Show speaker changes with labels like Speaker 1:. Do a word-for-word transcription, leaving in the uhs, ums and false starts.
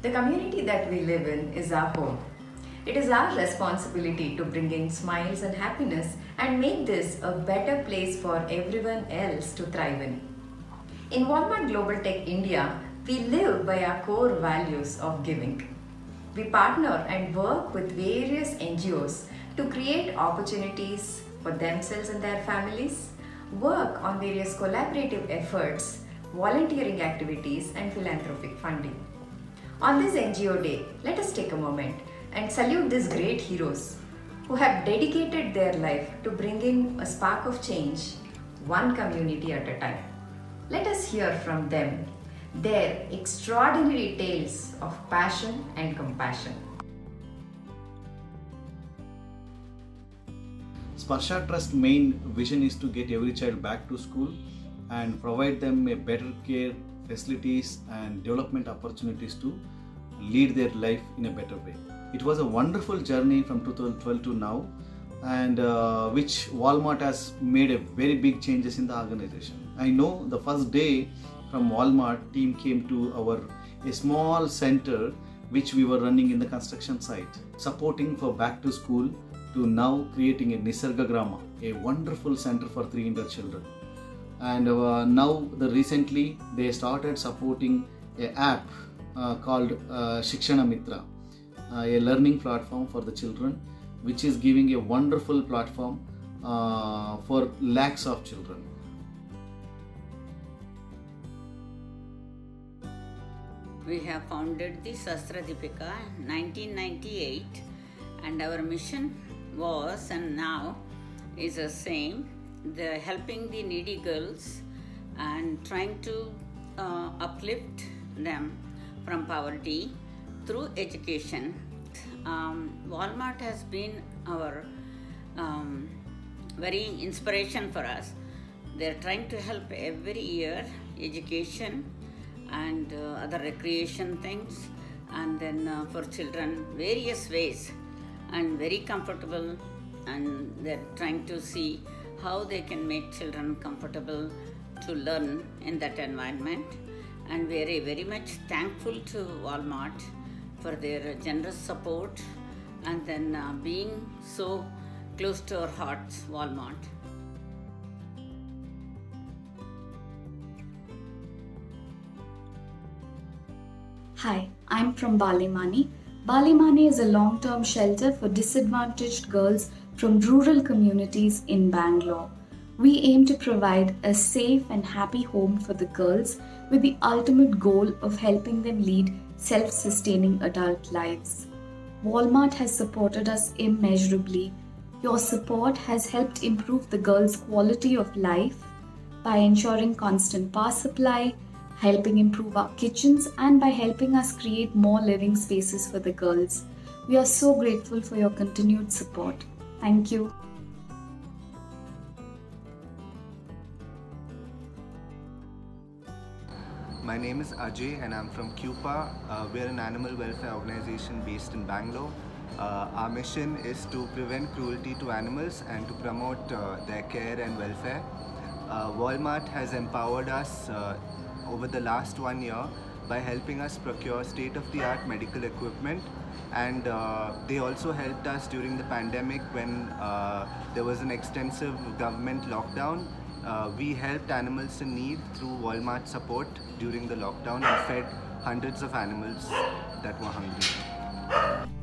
Speaker 1: The community that we live in is our home. It is our responsibility to bring in smiles and happiness and make this a better place for everyone else to thrive in. In Walmart Global Tech India, we live by our core values of giving. We partner and work with various N G Os to create opportunities for themselves and their families, work on various collaborative efforts, volunteering activities and philanthropic funding. On this N G O Day, let us take a moment and salute these great heroes who have dedicated their life to bringing a spark of change, one community at a time. Let us hear from them their extraordinary tales of passion and compassion.
Speaker 2: Sparsha Trust main vision is to get every child back to school and provide them a better care, facilities and development opportunities to lead their life in a better way. It was a wonderful journey from two thousand twelve to now, and uh, which Walmart has made a very big changes in the organization. I know the first day from Walmart team came to our a small center which we were running in the construction site, supporting for back to school to now creating a Nisarga Grama, a wonderful center for three hundred children. And uh, now the recently they started supporting a app uh, called uh, Shikshana Mitra, uh, a learning platform for the children, which is giving a wonderful platform uh, for lakhs of children.
Speaker 3: We have founded the Sastradipika in nineteen ninety-eight, and our mission was and now is the same, the helping the needy girls and trying to uh, uplift them from poverty through education. Um, Walmart has been our um, very inspiration for us. They are trying to help every year education and uh, other recreation things, and then uh, for children various ways, and very comfortable, and they're trying to see how they can make children comfortable to learn in that environment. And very very much thankful to Walmart for their generous support and then uh, being so close to our hearts, Walmart.
Speaker 4: Hi, I'm from Balimani. Balimani is a long-term shelter for disadvantaged girls from rural communities in Bangalore. We aim to provide a safe and happy home for the girls with the ultimate goal of helping them lead self-sustaining adult lives. Walmart has supported us immeasurably. Your support has helped improve the girls' quality of life by ensuring constant power supply, helping improve our kitchens, and by helping us create more living spaces for the girls. We are so grateful for your continued support. Thank you.
Speaker 5: My name is Ajay and I'm from CUPA. Uh, we're an animal welfare organization based in Bangalore. Uh, our mission is to prevent cruelty to animals and to promote uh, their care and welfare. Uh, Walmart has empowered us uh, over the last one year by helping us procure state-of-the-art medical equipment, and uh, they also helped us during the pandemic when uh, there was an extensive government lockdown. Uh, we helped animals in need through Walmart support during the lockdown and fed hundreds of animals that were hungry.